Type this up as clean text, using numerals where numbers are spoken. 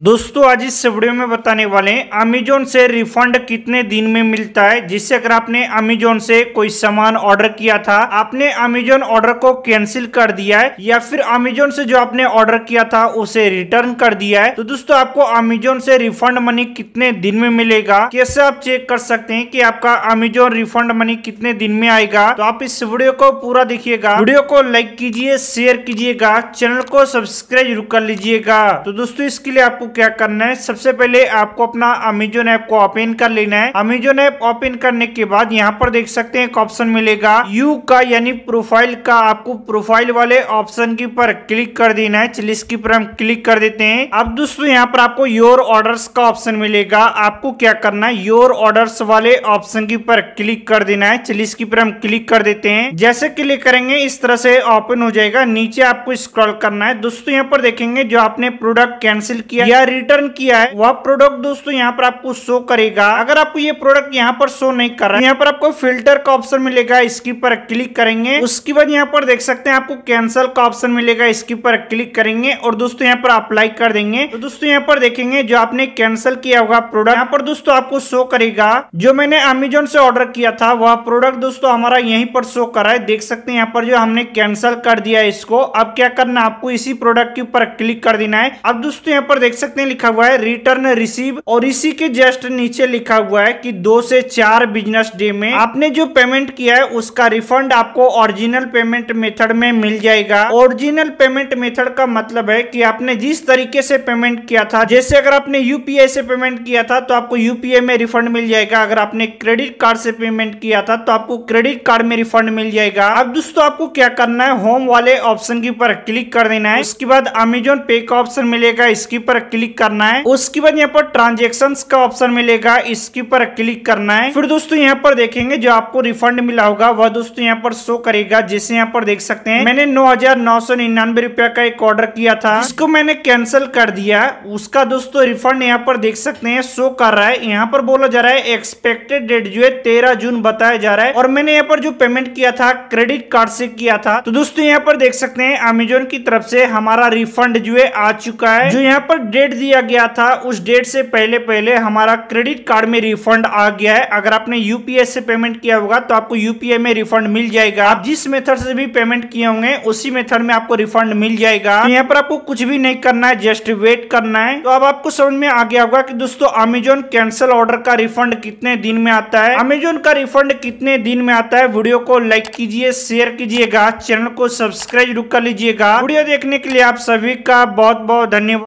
दोस्तों आज इस वीडियो में बताने वाले हैं अमेजोन से रिफंड कितने दिन में मिलता है। जिससे अगर आपने अमेजोन से कोई सामान ऑर्डर किया था, आपने अमेजोन ऑर्डर को कैंसिल कर दिया है या फिर अमेजोन से जो आपने ऑर्डर किया था उसे रिटर्न कर दिया है, तो दोस्तों आपको अमेजोन से रिफंड मनी कितने दिन में मिलेगा, कैसे आप चेक कर सकते हैं कि आपका अमेजोन रिफंड मनी कितने दिन में आएगा। तो आप इस वीडियो को पूरा देखिएगा, वीडियो को लाइक कीजिए, शेयर कीजिएगा, चैनल को सब्सक्राइब जरूर कर लीजिएगा। तो दोस्तों इसके लिए आपको क्या करना है, सबसे पहले आपको अपना अमेजोन ऐप को ओपन कर लेना है। अमेजोन ऐप ओपन करने के बाद यहाँ पर देख सकते हैं एक ऑप्शन मिलेगा यू का, यानी प्रोफाइल का। आपको प्रोफाइल वाले ऑप्शन के ऊपर क्लिक कर देना है। चलिए इसके ऊपर हम क्लिक कर देते हैं। अब दोस्तों यहाँ पर आपको योर ऑर्डर्स का ऑप्शन मिलेगा। आपको क्या करना है, योर ऑर्डर्स वाले ऑप्शन के ऊपर क्लिक कर देना है। चलिए इसके ऊपर हम क्लिक कर देते हैं। जैसे क्लिक करेंगे इस तरह से ओपन हो जाएगा। नीचे आपको स्क्रॉल करना है। दोस्तों यहाँ पर देखेंगे जो आपने प्रोडक्ट कैंसिल किया या रिटर्न किया है वह प्रोडक्ट दोस्तों यहाँ पर आपको शो करेगा। अगर आपको ये प्रोडक्ट यहाँ पर शो नहीं कर रहा है, यहाँ पर आपको फिल्टर का ऑप्शन मिलेगा, इसके ऊपर क्लिक करेंगे। उसके बाद यहाँ पर देख सकते हैं आपको कैंसिल का ऑप्शन मिलेगा, इसके ऊपर क्लिक करेंगे और दोस्तों यहाँ पर अप्लाई कर देंगे। तो दोस्तों यहाँ पर देखेंगे जो आपने कैंसिल किया होगा प्रोडक्ट, यहाँ पर दोस्तों आपको शो करेगा। जो मैंने अमेजोन से ऑर्डर किया था वह प्रोडक्ट दोस्तों हमारा यहीं पर शो कर रहा है। देख सकते हैं यहाँ पर जो हमने कैंसिल कर दिया है इसको। अब क्या करना है, आपको इसी प्रोडक्ट के ऊपर क्लिक कर देना है। अब दोस्तों यहाँ पर देख सकते हैं लिखा हुआ है रिटर्न रिसीव और इसी के जस्ट नीचे लिखा हुआ है कि 2 से 4 बिजनेस डे में आपने जो पेमेंट किया है उसका रिफंड आपको ओरिजिनल पेमेंट मेथड में मिल जाएगा। ओरिजिनल पेमेंट मेथड का मतलब है कि आपने जिस तरीके से पेमेंट किया था, जैसे अगर आपने यूपीआई से पेमेंट किया था तो आपको यूपीआई में रिफंड मिल जाएगा। अगर आपने क्रेडिट कार्ड से पेमेंट किया था तो आपको क्रेडिट कार्ड में रिफंड मिल जाएगा। अब दोस्तों आपको क्या करना है, होम वाले ऑप्शन के ऊपर क्लिक कर देना है। उसके बाद अमेजोन पे का ऑप्शन मिलेगा, इसके ऊपर क्लिक करना है। उसके बाद यहाँ पर ट्रांजैक्शंस का ऑप्शन मिलेगा, इसके ऊपर क्लिक करना है। फिर दोस्तों यहाँ पर देखेंगे जो आपको रिफंड मिला होगा वह दोस्तों यहाँ पर शो करेगा। जैसे यहाँ पर देख सकते हैं मैंने 9,999 रुपया का एक ऑर्डर किया था, जिसको मैंने कैंसिल कर दिया। उसका दोस्तों रिफंड यहाँ पर देख सकते हैं शो कर रहा है। यहाँ पर बोला जा रहा है एक्सपेक्टेड डेट जो है 13 जून बताया जा रहा है और मैंने यहाँ पर जो पेमेंट किया था क्रेडिट कार्ड से किया था। तो दोस्तों यहाँ पर देख सकते हैं अमेजोन की तरफ से हमारा रिफंड जो है आ चुका है। जो यहाँ पर डेट दिया गया था उस डेट से पहले हमारा क्रेडिट कार्ड में रिफंड आ गया है। अगर आपने यूपीआई से पेमेंट किया होगा तो आपको यूपीआई में रिफंड मिल जाएगा। आप जिस मेथड से भी पेमेंट किए होंगे उसी मेथड में आपको रिफंड मिल जाएगा। तो यहाँ पर आपको कुछ भी नहीं करना है, जस्ट वेट करना है। तो अब आपको समझ में आ गया होगा कि दोस्तों अमेजोन कैंसिल ऑर्डर का रिफंड कितने दिन में आता है, अमेजोन का रिफंड कितने दिन में आता है। वीडियो को लाइक कीजिए, शेयर कीजिएगा, चैनल को सब्सक्राइब कर लीजिएगा। वीडियो देखने के लिए आप सभी का बहुत बहुत धन्यवाद।